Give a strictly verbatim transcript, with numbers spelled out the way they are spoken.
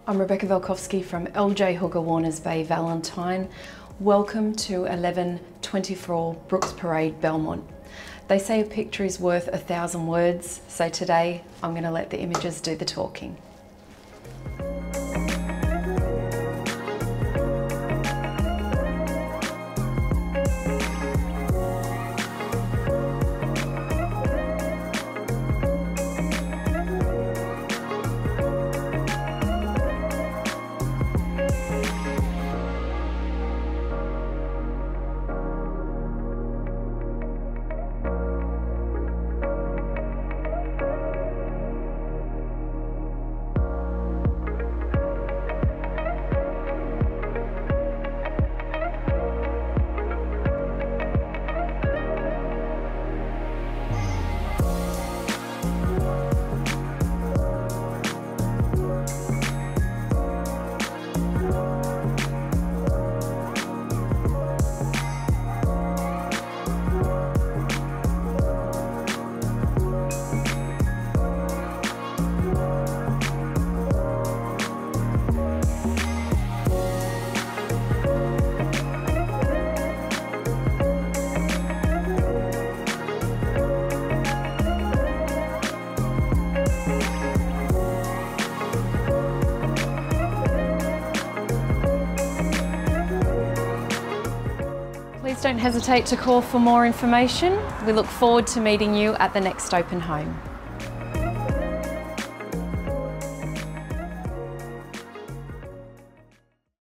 I'm Rebecca Velkovsky from L J Hooker Warners Bay Valentine. Welcome to eleven twenty-four Brooks Parade, Belmont. They say a picture is worth a thousand words, so today I'm going to let the images do the talking. Please don't hesitate to call for more information. We look forward to meeting you at the next open home.